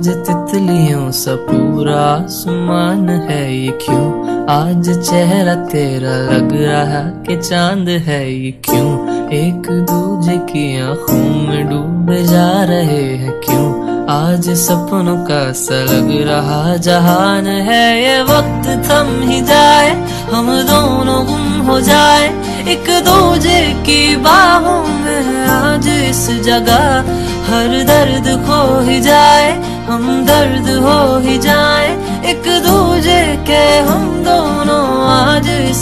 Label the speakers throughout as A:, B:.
A: तितलियों सा पूरा आसमान है ये क्यों, आज चेहरा तेरा लग रहा कि चांद है ये क्यों, एक दूजे की आंखों में डूबे जा रहे हैं क्यों, आज सपनों का सा लग रहा जहान है ये वक्त थम ही जाए, हम दोनों गुम हो जाए एक दूजे की बाहों में, आज इस जगह हर दर्द खो ही जाए, हम दर्द हो ही जाए एक दूजे के हम दोनों, आज इस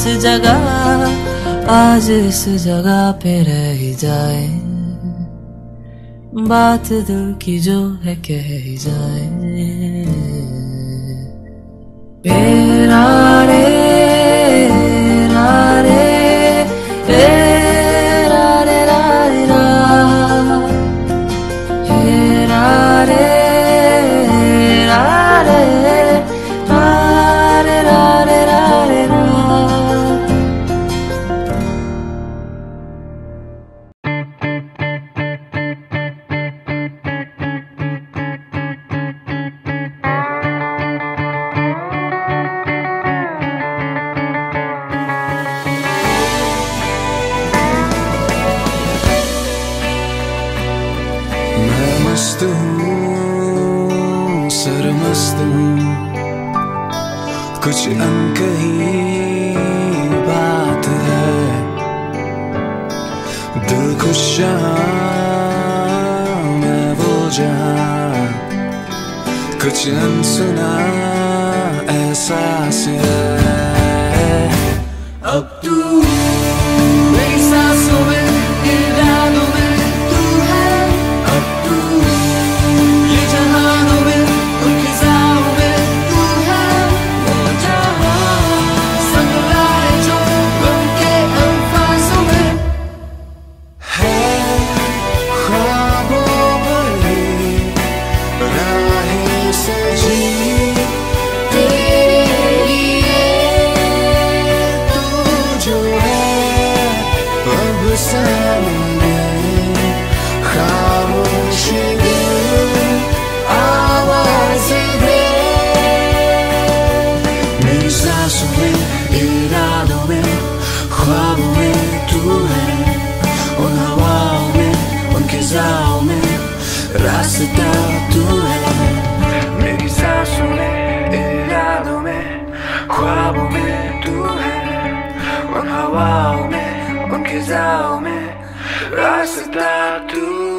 A: जगह पे रह ही जाए, बात दिल की जो है कह ही जाए। तेरा रे रा रे रा रे रा रे रा, रा रे रा रे रा रे रा रे रा रे रा।
B: मस्त हूँ सरमस्त हूँ, कुछ अनकही बात है, दिल खुश जहाँ मैं वो जहाँ, कुछ अनसुना एहसास है, अब तू मेरी सांसों में इरादों में तू है, अब तू ये जहानों में उन फिजाओं में तू है, वो जहां संग लाए जो गम के अल्फाजों में है, ख्वाबों भरी राहें सजी तेरे लिए, तू जो है अब सामने, खामोश आवाज दे, मेरी सांसों में इरादों में ख्वाबों में तू है, उन हवाओं में उन खिजाओं में रास्ता तू है, मेरी सांसों में इरादों में ख्वाबों में तू है, उन हवाओं में उन खिजाओं में रास्ता तू